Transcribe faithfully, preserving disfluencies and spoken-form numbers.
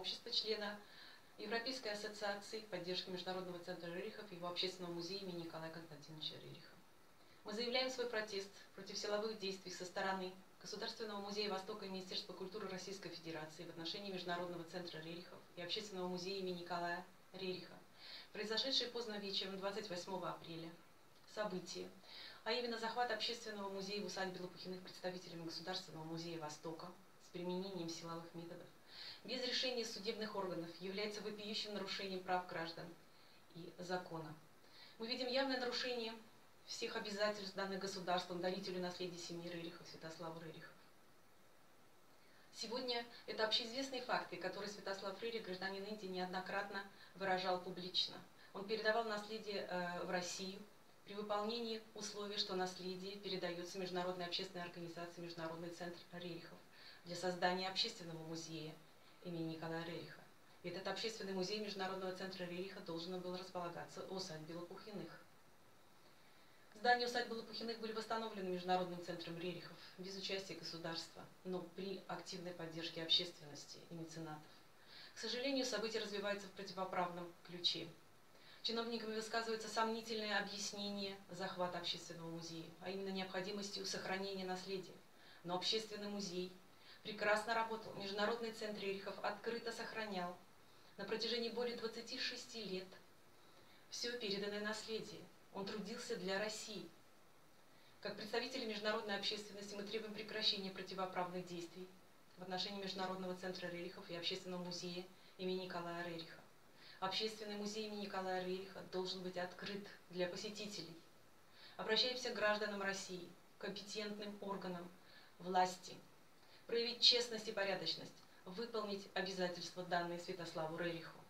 общества, члена Европейской ассоциации поддержки Международного центра Рерихов и его общественного музея имени Николая Константиновича Рериха. Мы заявляем свой протест против силовых действий со стороны Государственного музея Востока и Министерства культуры Российской Федерации в отношении Международного центра Рерихов и общественного музея имени Николая Рериха, произошедшие поздно вечером двадцать восьмого апреля события, а именно захват общественного музея в усадьбе Лопухиных представителями Государственного музея Востока с применением силовых методов, без решения судебных органов, является вопиющим нарушением прав граждан и закона. Мы видим явное нарушение всех обязательств, данных государством дарителю наследия семьи Рерихов Святославу Рерихов. Сегодня это общеизвестные факты, которые Святослав Рерих, гражданин Индии, неоднократно выражал публично. Он передавал наследие э, в Россию при выполнении условий, что наследие передается Международной общественной организации Международный центр Рерихов для создания общественного музея имени Николая Рериха. И этот общественный музей Международного центра Рериха должен был располагаться в усадьбе Лопухиных. Здания усадьбы Лопухиных были восстановлены Международным центром Рерихов без участия государства, но при активной поддержке общественности и меценатов. К сожалению, события развиваются в противоправном ключе. Чиновниками высказывается сомнительное объяснение захвата общественного музея, а именно необходимостью сохранения наследия. Но общественный музей прекрасно работал. Международный центр Рерихов открыто сохранял на протяжении более двадцати шести лет все переданное наследие. Он трудился для России. Как представители международной общественности мы требуем прекращения противоправных действий в отношении Международного центра Рерихов и общественного музея имени Николая Рериха. Общественный музей имени Николая Рериха должен быть открыт для посетителей. Обращаемся к гражданам России, компетентным органам власти, проявить честность и порядочность, выполнить обязательства, данные Святославу Рериху.